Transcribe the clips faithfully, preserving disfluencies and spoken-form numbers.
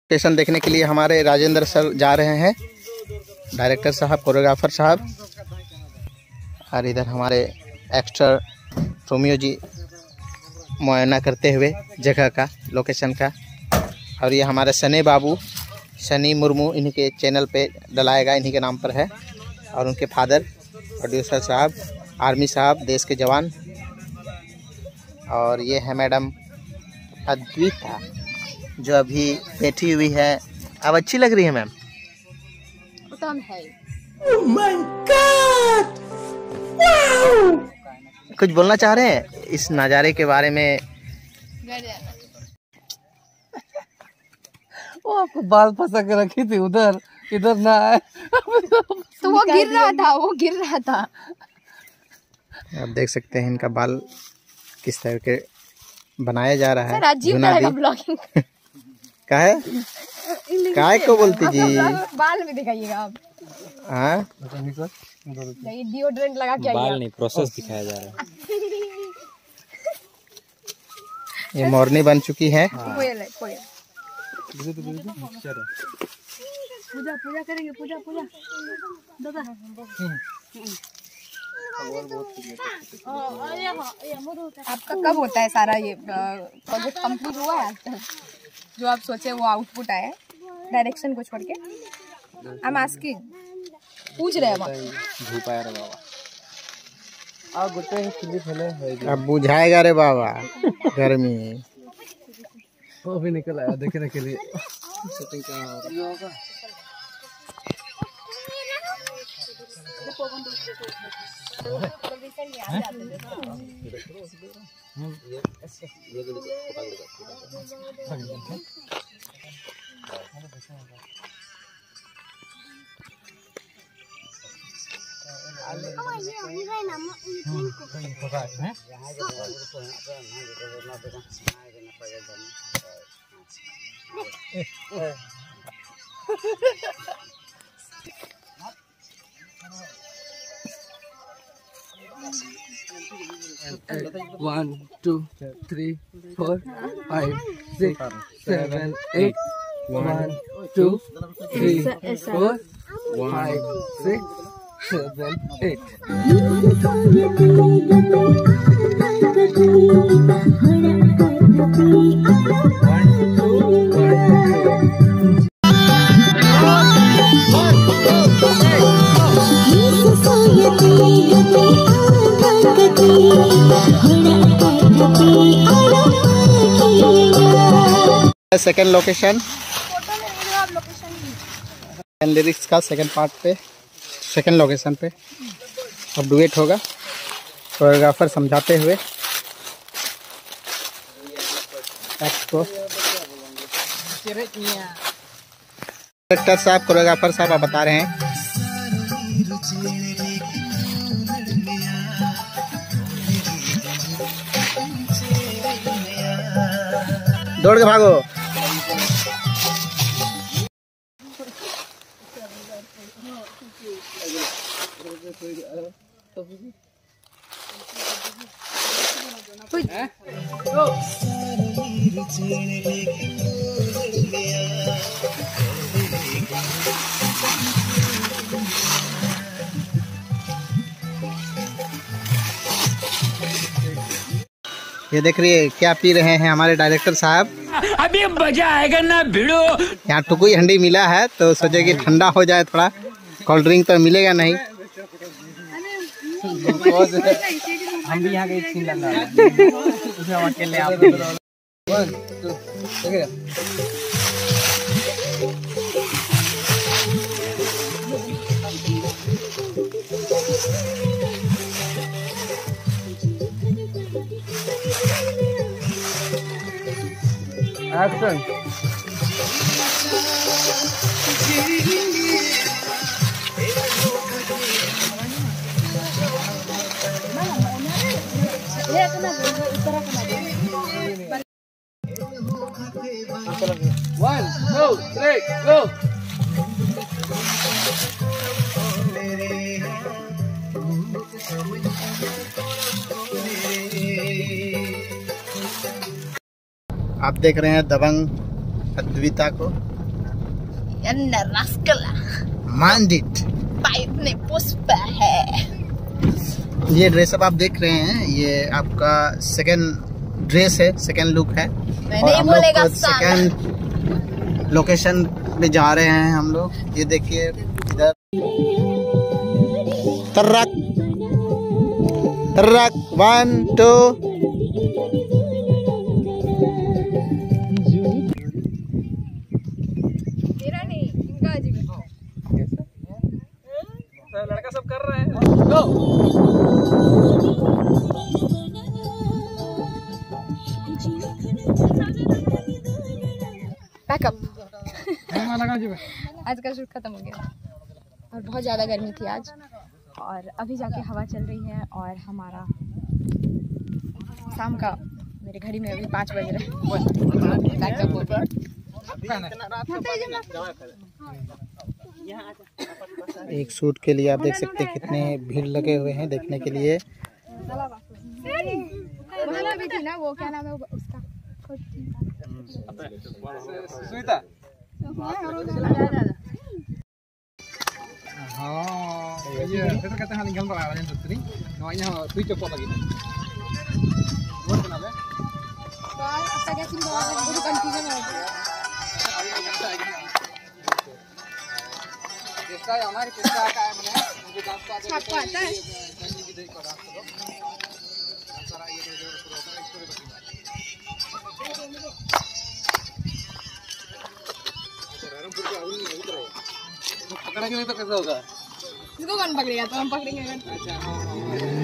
Location देखने के लिए हमारे राजेंद्र सर जा रहे हैं, डायरेक्टर साहब, कोरियोग्राफर साहब, और इधर हमारे एक्टर रोमियो जी मुआयना करते हुए जगह का, लोकेशन का। और ये हमारे सनी बाबू, सनी मुर्मू, इन्हीं के चैनल पे डलाएगा, इन्हीं के नाम पर है। और उनके फादर प्रोड्यूसर साहब, आर्मी साहब, देश के जवान। और ये है मैडम अद्विता जो अभी बैठी हुई है। अब अच्छी लग रही है ma'am. Oh my God! Wow! कुछ बोलना चाह रहे हैं इस नज़ारे के बारे में? वो आपको बाल फंसा के रखी थी उधर, इधर ना आए तो वो गिर रहा था, वो गिर रहा था। आप देख सकते हैं इनका बाल किस तरह के बनाया जा रहा है। सर अजीब लगेगा ब्लॉगिंग। काहे काहे को बोलती जी? बाल में दिखाइएगा आप। हाँ, नहीं डिओड्रेंट लगा के बाल नहीं, प्रोसेस दिखाया जा रहा है। ये मोरनी बन चुकी है। कोयल है, कोयल। पूजा पूजा करेंगे, पूजा पूजा दादा। आपका कब होता है सारा ये प्रोजेक्ट कंप्लीट हुआ है आज तक? जो आप सोचे वो आउटपुट आया है डायरेक्शन को छोड़ के? हम आस्किंग पूछ रहे हैं धूप आया रे बाबा। आ गुटे खिली फले है। अब बुझाएगा रे बाबा गर्मी। वो भी निकल आया देखने के लिए। शूटिंग कहाँ होगा? One, two, three, four, five, six, seven, eight. One, two, three, four, five, six, seven, eight. Second location, lyrics का सेकेंड पार्ट पे, सेकेंड लोकेशन पे अब डुएट होगा। कोरियोग्राफर समझाते हुए एक्ट को। डायरेक्टर साहब, कोरियोग्राफर साहब आप बता रहे हैं। दौड़ के भागो। ये देख रही है क्या पी रहे हैं हमारे डायरेक्टर साहब। अभी मजा आएगा ना भिड़ो। यहाँ टुकुई हंडी मिला है तो सोचे कि ठंडा हो जाए थोड़ा, कोल्ड ड्रिंक तो मिलेगा नहीं। हम भी यहाँ गए सीन लगा उसमें अकेले आप वन टू देखिए। Action. One, two, three, go. आप देख रहे हैं दबंग अद्विता को। माइंडेड। पाइप में पुष्प है। ये ड्रेस अब आप देख रहे हैं, ये आपका सेकंड ड्रेस है, सेकंड लुक है। मैं और नहीं हम बोलेगा लोग सेकंड लोकेशन पे जा रहे हैं हम लोग। ये देखिए इधर तर्रक तर्रक वन टू। मेरा नहीं, इनका अजीब है। लड़का सब कर रहे हैं। पैकअप। आज का शूट खत्म हो गया और बहुत ज़्यादा गर्मी थी आज, और अभी जाके हवा चल रही है और हमारा शाम का, मेरे घड़ी में अभी पाँच बज रहे हैं। पैकअप हो गया। एक शूट के लिए आप देख सकते हैं कितने भीड़ लगे हुए हैं देखने के लिए। वहाँ भी थी ना, वो क्या नाम है उसका, सुनीता। हाँ, ये itu kata hal yang gambar yang terteri, namanya switch off lagi. Buat kenapa? बाल अब तक ऐसी बाल है, मुझे कंफ्यूजन हो गया। किसका है हमारे किसका का है मैंने मुझे डांस का आपको आता है? संजय की देख कर डांस करो। सारा ये जो प्रोग्राम इसको बता। पकड़ेंगे नहीं तो कैसा होगा? इसको कौन पकड़ेगा? तो हम पकड़ेंगे। अच्छा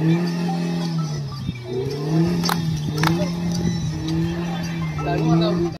हाँ।